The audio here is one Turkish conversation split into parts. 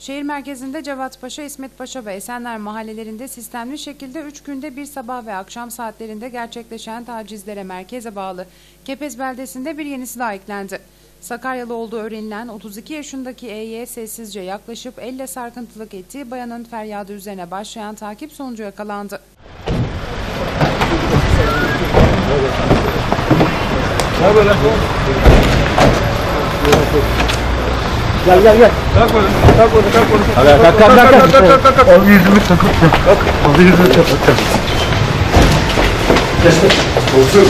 Şehir merkezinde Cevatpaşa, İsmetpaşa ve Esenler mahallelerinde sistemli şekilde 3 günde bir sabah ve akşam saatlerinde gerçekleşen tacizlere merkeze bağlı Kepez beldesinde bir yenisi daha eklendi. Sakaryalı olduğu öğrenilen 32 yaşındaki EY sessizce yaklaşıp elle sarkıntılık ettiği bayanın feryadı üzerine başlayan takip sonucu yakalandı. Gel. Kalk böyle. Kalk. Al yüzümü takıp. Al yüzümü takıp. Olsun.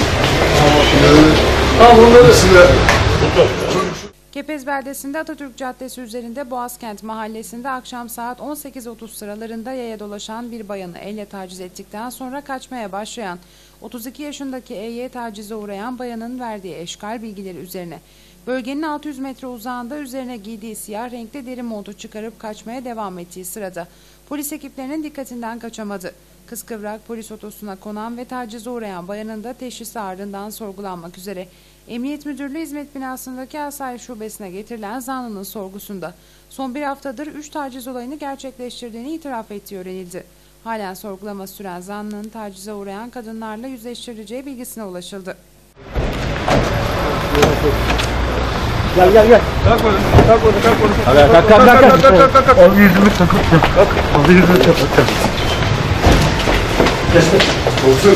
Al bunları size. Kepez beldesinde Atatürk Caddesi üzerinde Boğazkent mahallesinde akşam saat 18.30 sıralarında yaya dolaşan bir bayanı elle taciz ettikten sonra kaçmaya başlayan 32 yaşındaki EY tacize uğrayan bayanın verdiği eşkal bilgileri üzerine bölgenin 600 metre uzağında üzerine giydiği siyah renkli deri montu çıkarıp kaçmaya devam ettiği sırada polis ekiplerinin dikkatinden kaçamadı. Kıskıvrak polis otosuna konan ve tacize uğrayan bayanın da teşhisi ardından sorgulanmak üzere Emniyet Müdürlüğü Hizmet Binası'ndaki Asayiş Şubesi'ne getirilen zanlının sorgusunda son bir haftadır 3 taciz olayını gerçekleştirdiğini itiraf ettiği öğrenildi. Halen sorgulama süren zanlının tacize uğrayan kadınlarla yüzleştirileceği bilgisine ulaşıldı. Gel. Kalk böyle. Kalk. Al yüzümü takıp. Al yüzümü takıp. Olsun.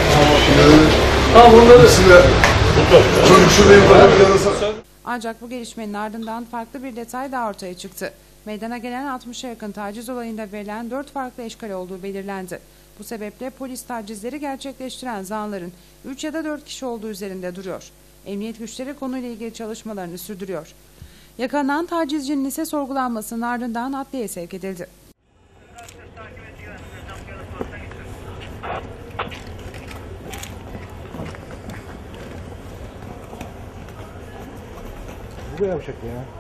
Al bunları size. Çocuk şurayı bırakıp yanılsa. Ancak bu gelişmenin ardından farklı bir detay daha ortaya çıktı. Meydana gelen 60'a yakın taciz olayında verilen 4 farklı eşkal olduğu belirlendi. Bu sebeple polis tacizleri gerçekleştiren zanların 3 ya da 4 kişi olduğu üzerinde duruyor. Emniyet güçleri konuyla ilgili çalışmalarını sürdürüyor. Yakalanan tacizcinin ise sorgulanmasının ardından adliyeye sevk edildi. Bu da yapacak ya.